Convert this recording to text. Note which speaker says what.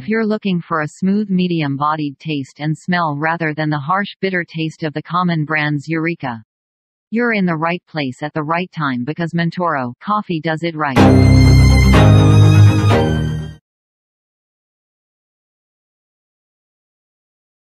Speaker 1: If you're looking for a smooth medium-bodied taste and smell rather than the harsh bitter taste of the common brand's Eureka, you're in the right place at the right time, because Montoro Coffee does it right.